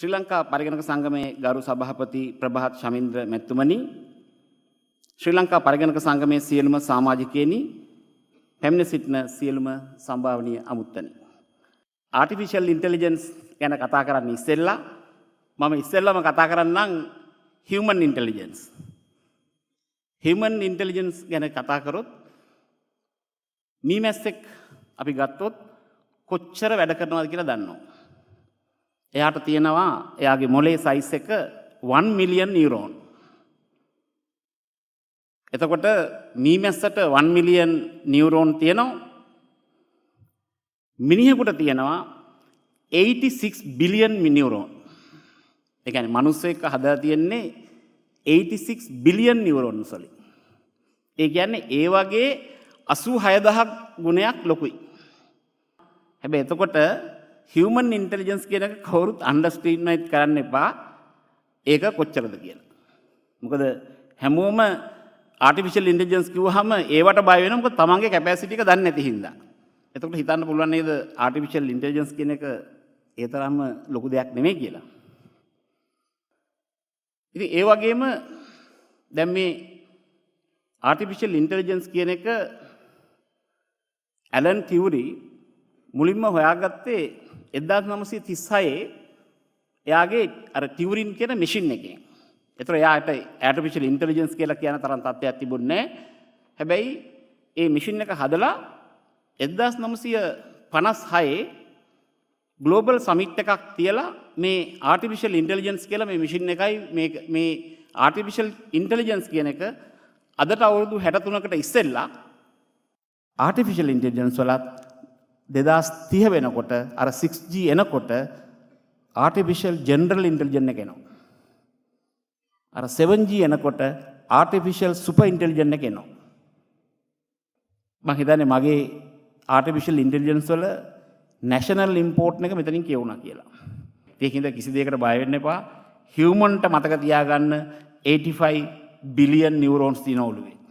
ශ්‍රී ලංකා පරිගණක සංගමේ ගරු සභාපති ප්‍රභාත් ශමීන්ද්‍ර මැතිතුමනි, ශ්‍රී ලංකා පරිගණක සංගමේ සියලුම සමාජිකයනි, පැමිණ සිටින සියලුම සම්භාවනීය අමුත්තනි. ආටිෆිෂල් ඉන්ටෙලිජන්ස් ගැන කතා කරන්න ඉස්සෙල්ලා මම ඉස්සෙල්ලාම කතා කරන්නම් හියුමන් ඉන්ටෙලිජන්ස්. හියුමන් ඉන්ටෙලිජන්ස් ගැන කතා කරොත් මීමැස්සෙක් අපි ගත්තොත් කොච්චර වැඩ කරනවද කියලා දන්නවා. එයාට තියෙනවා එයාගේ මොලේ සයිස් එක 1 මිලියන් නියුරෝන්. එතකොට මීමැස්සට 1 මිලියන් නියුරෝන් තියෙනවා. මිනිහෙකුට තියෙනවා 86 බිලියන් නියුරෝන්. ඒ කියන්නේ මිනිස්සෙක් හදලා තියෙන්නේ 86 බිලියන් නියුරෝන්ස් වලින්. ඒ කියන්නේ ඒ වගේ 86000ක් ගුණයක් ලොකුයි. හැබැයි එතකොට හියුමන් ඉන්ටෙලිජන්ස් කියන එක කවුරුත් අන්ඩර්ස්ටෑන්ඩ් කරන්න එපා. ඒක කොච්චරද කියලා. මොකද හැමෝම ආටිෆිෂල් ඉන්ටෙලිජන්ස් කිව්වහම ඒවට බය වෙනවා. මොකද තමන්ගේ කැපැසිටි එක දන්නේ නැති හින්දා. එතකොට හිතන්න පුළුවන් නේද ආටිෆිෂල් ඉන්ටෙලිජන්ස් කියන එක ඒ තරම්ම ලොකු දෙයක් නෙමෙයි කියලා. ඉතින් ඒ වගේම දැන් මේ ආටිෆිෂල් ඉන්ටෙලිජන්ස් කියන එක ඇලන් ටියුරි මුලින්ම හොයාගත්තේ 1936 එයාගේ අර ටියුරින් කියන මැෂින් එකෙන්. ඒතර එයාට ආටිෆිෂල් ඉන්ටෙලිජන්ස් කියලා කියන තරම් තත්ත්වයක් තිබුණේ නැහැ. හැබැයි ඒ මැෂින් එක හදලා 1956 ග්ලෝබල් සමිට් එකක් තියලා මේ ආටිෆිෂල් ඉන්ටෙලිජන්ස් කියලා මේ මැෂින් එකයි මේ ආටිෆිෂල් ඉන්ටෙලිජන්ස් කියන එක අදට අවුරුදු 63කට ඉස්සෙල්ලා ආටිෆිෂල් ඉන්ටෙලිජන්ස් වලත් 2030 වෙනකොට අර 6G එනකොට ආටිෆිෂල් ජෙනරල් ඉන්ටෙලිජන්ස් එක එනවා. අර 7G එනකොට ආටිෆිෂල් සුපර් ඉන්ටෙලිජන්ස් එක එනවා. මම හිතන්නේ මගේ ආටිෆිෂල් ඉන්ටෙලිජන්ස් වල නැෂනල් ඉම්පෝර්ට් එක මෙතනින් කියවුණා කියලා. ඒකින්ද කිසි දෙයකට බය වෙන්න එපා. හියුමන්ට මතක තියාගන්න 85 බිලියන් නියුරෝන්ස් තියෙන ඔළුවේ.